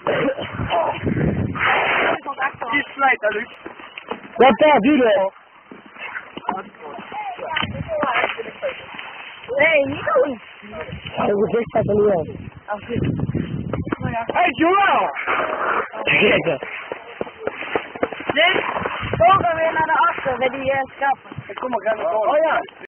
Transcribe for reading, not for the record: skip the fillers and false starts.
Die slijt uit. Wat daar, die dan? Nee, niet doen. Dat gezicht staat er niet aan. Hey Joel! Kijk. Dus, volgen weer naar de achter bij die schappen. Kom maar, ga naar. Oh ja.